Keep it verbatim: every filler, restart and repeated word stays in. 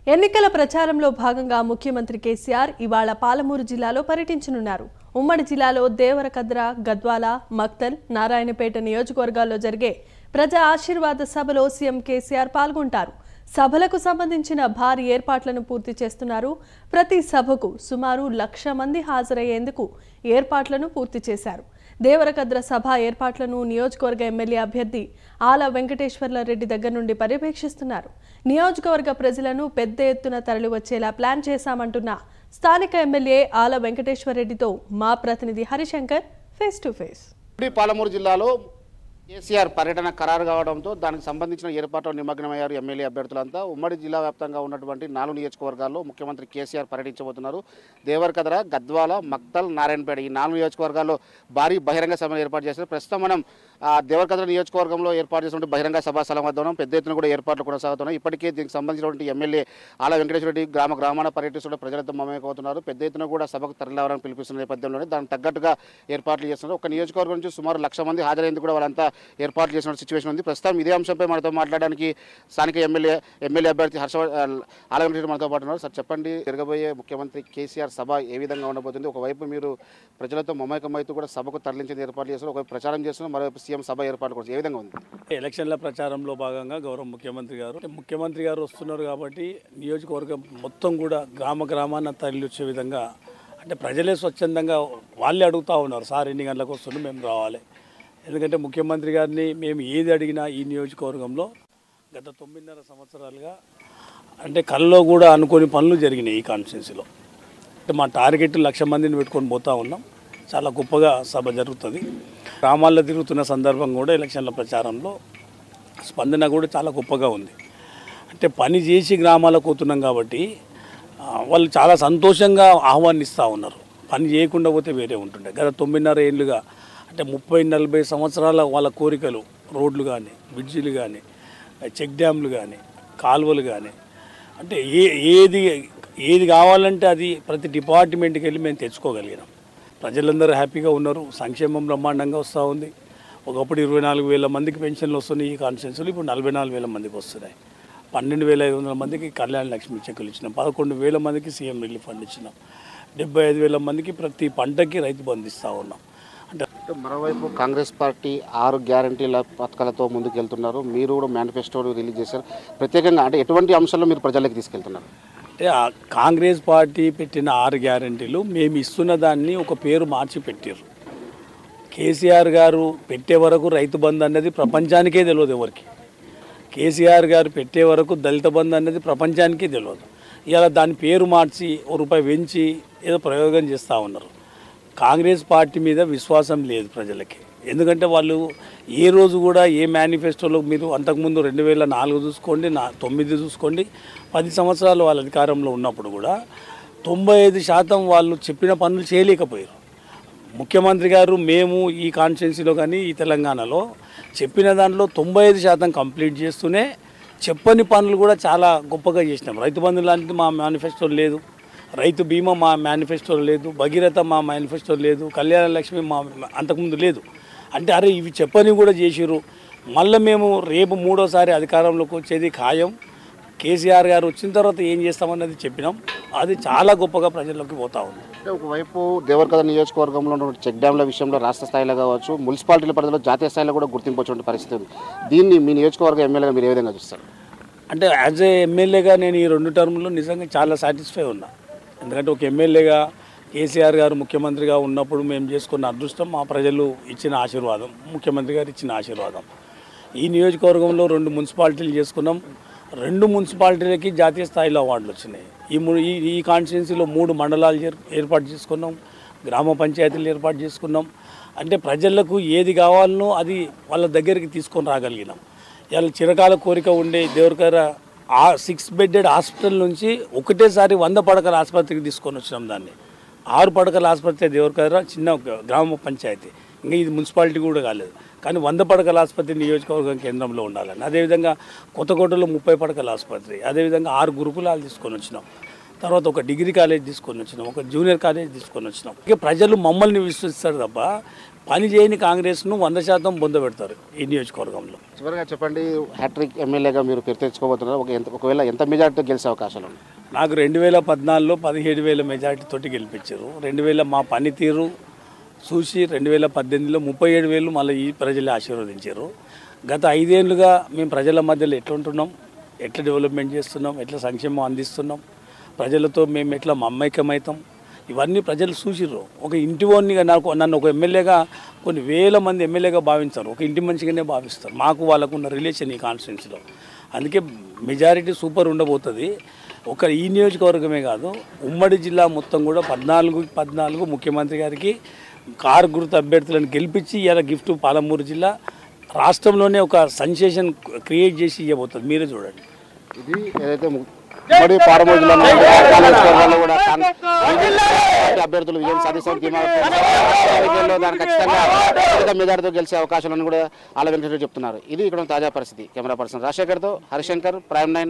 ఎన్నికల ప్రచారంలో భాగంగా ముఖ్యమంత్రి కేసీఆర్ ఇవాళ పాలమూరు జిల్లాలో పర్యటించనున్నారు. ఉమ్మడి జిల్లాలో దేవరకద్ర, గద్వాల, మక్తల్, నారాయణపేట నియోజకవర్గాల్లో జరిగే ప్రజా ఆశీర్వాద సభలో సీఎం కేసీఆర్ పాల్గొంటారు. సభలకు సంబంధించిన భారీ ఏర్పాట్లను పూర్తి చేస్తున్నారు. ప్రతి సభకు సుమారు లక్ష మంది హాజరయ్యేందుకు ఏర్పాట్లను పూర్తి చేశారు. దేవరకద్ర సభ ఏర్పాట్లను నియోజకవర్గ ఎమ్మెల్యే అభ్యర్థి ఆల వెంకటేశ్వర్ల రెడ్డి దగ్గర నుండి పర్యవేక్షిస్తున్నారు. నియోజకవర్గ ప్రజలను పెద్ద ఎత్తున తరలివచ్చేలా ప్లాన్ చేశామంటున్న స్థానిక ఎమ్మెల్యే ఆల వెంకటేశ్వర రెడ్డితో మా ప్రతినిధి Harishankar face to face. Palamuru జిల్లాలో కేసీఆర్ పర్యటన ఖరారు కావడంతో దానికి సంబంధించిన ఏర్పాట్లు నిమగ్నమయ్యారు ఎమ్మెల్యే అభ్యర్థులంతా. ఉమ్మడి జిల్లా వ్యాప్తంగా ఉన్నటువంటి నాలుగు నియోజకవర్గాల్లో ముఖ్యమంత్రి కేసీఆర్ పర్యటించబోతున్నారు. దేవరకద్ర, గద్వాల, మక్తల్, నారాయణపేట ఈ నాలుగు నియోజకవర్గాల్లో భారీ బహిరంగ సభను ఏర్పాటు చేశారు. ప్రస్తుతం మనం దేవరకద్ర నియోజకవర్గంలో ఏర్పాటు చేసినటువంటి బహిరంగ సభా స్థలం వద్ద ఉన్నాం. పెద్ద ఎత్తున కూడా ఏర్పాట్లు కొనసాగుతున్నాయి. ఇప్పటికే దీనికి సంబంధించినటువంటి ఎమ్మెల్యే ఆల వెంకటేశ్వర రెడ్డి గ్రామ గ్రామాన పర్యటిస్తున్న ప్రజలతో మమేకవుతున్నారు. పెద్ద ఎత్తున కూడా సభకు తరలిరావాలని పిలిపిస్తున్న నేపథ్యంలోనే దానికి తగ్గట్టుగా ఏర్పాట్లు చేస్తున్నారు. ఒక నియోజకవర్గం నుంచి సుమారు లక్ష మంది హాజరైందుకు కూడా వాళ్ళంతా ఏర్పాట్లు చేసిన సిచ్యువేషన్ ఉంది. ప్రస్తుతం ఇదే అంశంపై మనతో మాట్లాడడానికి స్థానిక ఎమ్మెల్యే ఎమ్మెల్యే అభ్యర్థి హర్ష ఆల వెంకటేశ్వర మనతో పాటు ఉన్నారు. సార్ చెప్పండి, జరగబోయే ముఖ్యమంత్రి కేసీఆర్ సభ ఏ విధంగా ఉండబోతుంది? ఒకవైపు మీరు ప్రజలతో మమేకమైతూ కూడా సభకు తరలించేది ఏర్పాట్లు చేస్తున్నారు, ఒకవైపు ప్రచారం చేస్తున్నారు, మరోవైపు సీఎం సభ ఏర్పాటు కూడా ఏ విధంగా ఉంది? ఎలక్షన్ల ప్రచారంలో భాగంగా గౌరవ ముఖ్యమంత్రి గారు ముఖ్యమంత్రి గారు వస్తున్నారు కాబట్టి నియోజకవర్గం మొత్తం కూడా గ్రామ గ్రామాన తరలి వచ్చే విధంగా, అంటే ప్రజలే స్వచ్ఛందంగా వాళ్ళే అడుగుతూ ఉన్నారు, సార్ ఎన్ని గంటలకు వస్తుండే మేము రావాలి. ఎందుకంటే ముఖ్యమంత్రి గారిని మేము ఏది అడిగినా ఈ నియోజకవర్గంలో గత తొమ్మిదిన్నర సంవత్సరాలుగా అంటే కల్లో కూడా అనుకోని పనులు జరిగినాయి ఈ కాన్స్టిట్యున్సీలో. అంటే మా టార్గెట్ లక్ష మందిని పెట్టుకొని పోతూ ఉన్నాం. చాలా గొప్పగా సభ జరుగుతుంది. గ్రామాల్లో తిరుగుతున్న సందర్భం కూడా ఎలక్షన్ల ప్రచారంలో స్పందన కూడా చాలా గొప్పగా ఉంది. అంటే పని చేసి గ్రామాలకు పోతున్నాం కాబట్టి వాళ్ళు చాలా సంతోషంగా ఆహ్వానిస్తూ ఉన్నారు. పని చేయకుండా పోతే వేరే ఉంటుండే. గత తొమ్మిదిన్నర ఏళ్ళుగా అంటే ముప్పై నలభై సంవత్సరాల వాళ్ళ కోరికలు, రోడ్లు కానీ, బ్రిడ్జిలు కానీ, చెక్ డ్యామ్లు కానీ, కాలువలు కానీ, అంటే ఏ ఏది ఏది కావాలంటే అది ప్రతి డిపార్ట్మెంట్కి వెళ్ళి మేము తెచ్చుకోగలిగినాం. ప్రజలందరూ హ్యాపీగా ఉన్నారు. సంక్షేమం బ్రహ్మాండంగా వస్తూ ఉంది. ఒకప్పుడు ఇరవై నాలుగు వేల మందికి పెన్షన్లు వస్తున్నాయి ఈ కాన్స్టిట్యున్సీలో, ఇప్పుడు నలభై నాలుగు వేల మందికి వస్తున్నాయి. పన్నెండు వేల ఐదు వందల మందికి కళ్యాణ లక్ష్మి చెక్కులు ఇచ్చినాం. పదకొండు వేల మందికి సీఎం రిలీఫ్ ఫండ్ ఇచ్చినాం. డెబ్బై ఐదు వేల మందికి ప్రతి పంటకి రైతు బంధు ఇస్తూ ఉన్నాం. అంటే మరోవైపు కాంగ్రెస్ పార్టీ ఆరు గ్యారంటీల పథకాలతో ముందుకు వెళ్తున్నారు. మీరు కూడా మేనిఫెస్టో రిలీజ్ చేశారు. ప్రత్యేకంగా అంటే ఎటువంటి అంశాల్లో మీరు ప్రజలకు తీసుకెళ్తున్నారు? అంటే కాంగ్రెస్ పార్టీ పెట్టిన ఆరు గ్యారంటీలు మేము ఇస్తున్న దాన్ని ఒక పేరు మార్చి పెట్టారు. కేసీఆర్ గారు పెట్టే వరకు రైతు బంధు అన్నది ప్రపంచానికే తెలియదు ఎవరికి. కేసీఆర్ గారు పెట్టే వరకు దళిత బంధు అన్నది ప్రపంచానికే తెలియదు. ఇలా దాని పేరు మార్చి ఓ రూపాయి పెంచి ఏదో ప్రయోగం చేస్తూ ఉన్నారు. కాంగ్రెస్ పార్టీ మీద విశ్వాసం లేదు ప్రజలకి. ఎందుకంటే వాళ్ళు ఏ రోజు కూడా ఏ మేనిఫెస్టోలో మీరు అంతకుముందు రెండు వేల నాలుగు చూసుకోండి, నా తొమ్మిది చూసుకోండి, పది సంవత్సరాలు వాళ్ళ అధికారంలో ఉన్నప్పుడు కూడా తొంభై ఐదు శాతం వాళ్ళు చెప్పిన పనులు చేయలేకపోయారు. ముఖ్యమంత్రి గారు మేము ఈ కాన్స్టిట్యున్సీలో కానీ ఈ తెలంగాణలో చెప్పిన దాంట్లో తొంభై ఐదు శాతం కంప్లీట్ చేస్తూనే చెప్పని పనులు కూడా చాలా గొప్పగా చేసినాం. రైతు బంధు లాంటిది మా మేనిఫెస్టోలో లేదు, రైతు బీమా మా మేనిఫెస్టోలో లేదు, భగీరథ మా మేనిఫెస్టోలో లేదు, కళ్యాణ లక్ష్మి మా అంతకుముందు లేదు. అంటే అరే ఇవి చెప్పని కూడా చేసిరు. మళ్ళీ మేము రేపు మూడోసారి అధికారంలోకి వచ్చేది ఖాయం, కేసీఆర్ గారు వచ్చిన తర్వాత ఏం చేస్తామన్నది చెప్పినాం. అది చాలా గొప్పగా ప్రజల్లోకి పోతా ఉంది. అంటే ఒకవైపు దేవరకద్ర నియోజకవర్గంలో ఉన్న చెక్ డ్యామ్ల విషయంలో రాష్ట్ర స్థాయిలో కావచ్చు, మున్సిపాలిటీల పరిధిలో జాతీయ స్థాయిలో కూడా గుర్తింపు వచ్చే పరిస్థితి ఉంది. దీన్ని మీ నియోజకవర్గ ఎమ్మెల్యేగా మీరు ఏ విధంగా చూస్తారు? అంటే యాజ్ ఏ ఎమ్మెల్యేగా నేను ఈ రెండు టర్మ్లో నిజంగా చాలా సాటిస్ఫై ఉన్నా. ఎందుకంటే ఒక ఎమ్మెల్యేగా కేసీఆర్ గారు ముఖ్యమంత్రిగా ఉన్నప్పుడు మేము చేసుకున్న అదృష్టం, మా ప్రజలు ఇచ్చిన ఆశీర్వాదం, ముఖ్యమంత్రి గారు ఇచ్చిన ఆశీర్వాదం. ఈ నియోజకవర్గంలో రెండు మున్సిపాలిటీలు చేసుకున్నాం. రెండు మున్సిపాలిటీలకి జాతీయ స్థాయిలో అవార్డులు వచ్చినాయి. ఈ మూడు ఈ ఈ కాన్స్టిట్యున్సీలో మూడు మండలాలు ఏర్పాటు చేసుకున్నాం, గ్రామ పంచాయతీలు ఏర్పాటు చేసుకున్నాం. అంటే ప్రజలకు ఏది కావాలనో అది వాళ్ళ దగ్గరికి తీసుకొని రాగలిగినాం. ఇలా చిరకాల కోరిక ఉండే దేవరకద్ర ఆ సిక్స్ బెడ్డెడ్ హాస్పిటల్ నుంచి ఒకటేసారి వంద పడకల ఆసుపత్రికి తీసుకొని వచ్చినాం. దాన్ని ఆరు పడకల ఆసుపత్రి దేవరకద్ర చిన్న గ్రామ పంచాయతీ, ఇంకా ఇది మున్సిపాలిటీ కూడా కాలేదు, కానీ వంద పడకల ఆసుపత్రి నియోజకవర్గం కేంద్రంలో ఉండాలని. అదేవిధంగా కొత్తకోటలో ముప్పై పడకల ఆసుపత్రి, అదేవిధంగా ఆరు గురుకులాలు తీసుకొని వచ్చినాం. తర్వాత ఒక డిగ్రీ కాలేజ్ తీసుకొని వచ్చినాం, ఒక జూనియర్ కాలేజ్ తీసుకొని వచ్చినాం. ఇక ప్రజలు మమ్మల్ని విశ్వసిస్తారు తప్ప పని చేయని కాంగ్రెస్ను వంద శాతం పొందబెడతారు ఈ నియోజకవర్గంలో. చివరిగా చెప్పండి, హ్యాట్రిక్ ఎమ్మెల్యేగా మీరు పేరు తెచ్చుకోబోతున్నారు. ఒక ఎంత ఒకవేళ ఎంత మెజార్టీతో గెలిచే అవకాశాలు ఉన్నాయి? నాకు రెండు వేల పద్నాలుగులో పదిహేడు వేల మెజార్టీతోటి గెలిపించారు. రెండు వేల మా పనితీరు చూసి రెండు వేల పద్దెనిమిదిలో ముప్పై ఏడు వేలు మళ్ళీ ఈ ప్రజలే ఆశీర్వదించారు. గత ఐదేళ్లుగా మేము ప్రజల మధ్యలో ఎట్లా ఉంటున్నాం, ఎట్లా డెవలప్మెంట్ చేస్తున్నాం, ఎట్లా సంక్షేమం అందిస్తున్నాం, ప్రజలతో మేము ఎట్లా మమైక్యమవుతాం, ఇవన్నీ ప్రజలు చూసిర్రు. ఒక ఇంటి వాడినిగా నాకు నన్ను ఒక ఎమ్మెల్యేగా కొన్ని వేల మంది ఎమ్మెల్యేగా భావించారు, ఒక ఇంటి మనిషిగానే భావిస్తారు. మాకు వాళ్ళకు ఉన్న రిలేషన్ ఈ కాన్స్టిట్యున్సీలో. అందుకే మెజారిటీ సూపర్ ఉండబోతుంది. ఒక ఈ నియోజకవర్గమే కాదు, ఉమ్మడి జిల్లా మొత్తం కూడా పద్నాలుగు పద్నాలుగు ముఖ్యమంత్రి గారికి కారు గుర్తు అభ్యర్థులను గెలిపించి ఇలా గిఫ్ట్ పాలమూరు జిల్లా రాష్ట్రంలోనే ఒక సెన్సేషన్ క్రియేట్ చేసి ఇవ్వబోతుంది. మీరే చూడండి. ఇది ఏదైతే ఉమ్మడి పాలమూరు జిల్లాలో నియోజకవర్గాల్లో కూడా కాంగ్రెస్ అభ్యర్థులు విజయం సాధిస్తారు. దానికి ఖచ్చితంగా మెజార్టీతో గెలిచే అవకాశాలను కూడా ఆల వెంకటరెడ్డి చెప్తున్నారు. ఇది ఇక్కడ తాజా పరిస్థితి. కెమెరా పర్సన్ రాజశేఖర్తో హరిశంకర్, ప్రైమ్ నైన్.